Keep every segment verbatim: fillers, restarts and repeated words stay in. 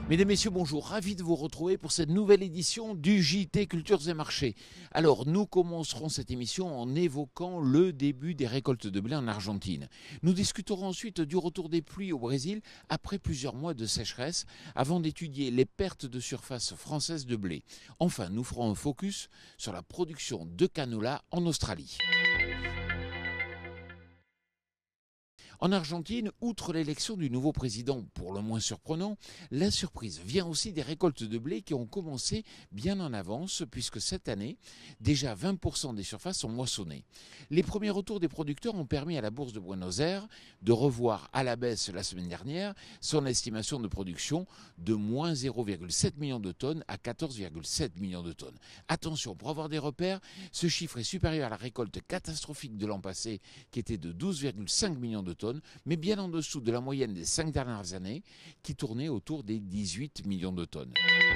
Mesdames, Messieurs, bonjour. Ravi de vous retrouver pour cette nouvelle édition du J T Cultures et Marchés. Alors, nous commencerons cette émission en évoquant le début des récoltes de blé en Argentine. Nous discuterons ensuite du retour des pluies au Brésil après plusieurs mois de sécheresse, avant d'étudier les pertes de surface françaises de blé. Enfin, nous ferons un focus sur la production de canola en Australie. En Argentine, outre l'élection du nouveau président pour le moins surprenant, la surprise vient aussi des récoltes de blé qui ont commencé bien en avance puisque cette année, déjà vingt pour cent des surfaces sont moissonnées. Les premiers retours des producteurs ont permis à la bourse de Buenos Aires de revoir à la baisse la semaine dernière son estimation de production de moins zéro virgule sept millions de tonnes à quatorze virgule sept millions de tonnes. Attention, pour avoir des repères, ce chiffre est supérieur à la récolte catastrophique de l'an passé qui était de douze virgule cinq millions de tonnes, mais bien en dessous de la moyenne des cinq dernières années, qui tournait autour des dix-huit millions de tonnes.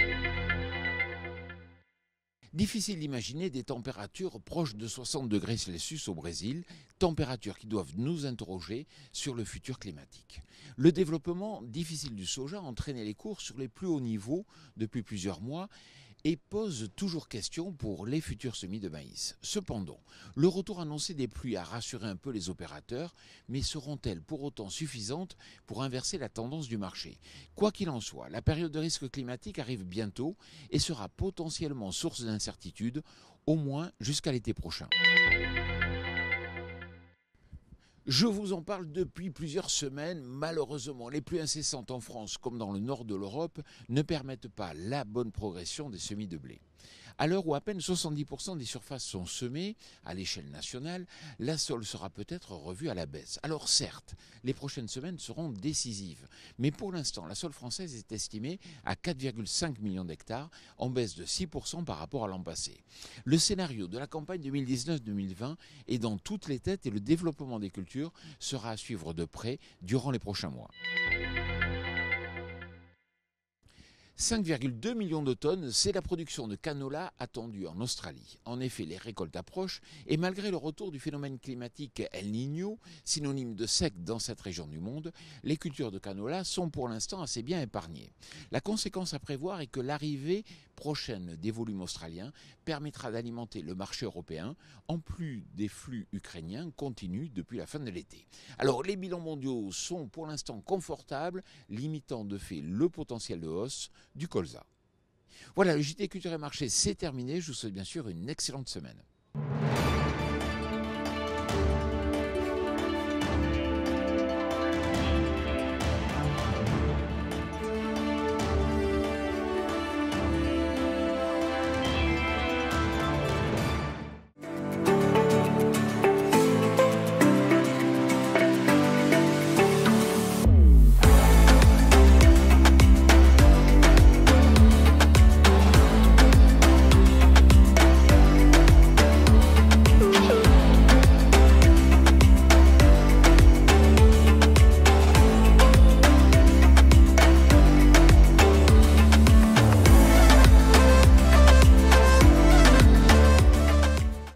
Difficile d'imaginer des températures proches de soixante degrés Celsius au Brésil, températures qui doivent nous interroger sur le futur climatique. Le développement difficile du soja a entraîné les cours sur les plus hauts niveaux depuis plusieurs mois et pose toujours question pour les futurs semis de maïs. Cependant, le retour annoncé des pluies a rassuré un peu les opérateurs, mais seront-elles pour autant suffisantes pour inverser la tendance du marché? Quoi qu'il en soit, la période de risque climatique arrive bientôt et sera potentiellement source d'incertitude, au moins jusqu'à l'été prochain. Je vous en parle depuis plusieurs semaines. Malheureusement, les pluies incessantes en France comme dans le nord de l'Europe ne permettent pas la bonne progression des semis de blé. À l'heure où à peine soixante-dix pour cent des surfaces sont semées à l'échelle nationale, la sole sera peut-être revue à la baisse. Alors certes, les prochaines semaines seront décisives, mais pour l'instant, la sole française est estimée à quatre virgule cinq millions d'hectares, en baisse de six pour cent par rapport à l'an passé. Le scénario de la campagne deux mille dix-neuf deux mille vingt est dans toutes les têtes et le développement des cultures sera à suivre de près durant les prochains mois. cinq virgule deux millions de tonnes, c'est la production de canola attendue en Australie. En effet, les récoltes approchent et malgré le retour du phénomène climatique El Niño, synonyme de sec dans cette région du monde, les cultures de canola sont pour l'instant assez bien épargnées. La conséquence à prévoir est que l'arrivée prochaine des volumes australiens permettra d'alimenter le marché européen, en plus des flux ukrainiens continus depuis la fin de l'été. Alors les bilans mondiaux sont pour l'instant confortables, limitant de fait le potentiel de hausse du colza. Voilà, le J T Culture et Marché, c'est terminé. Je vous souhaite bien sûr une excellente semaine.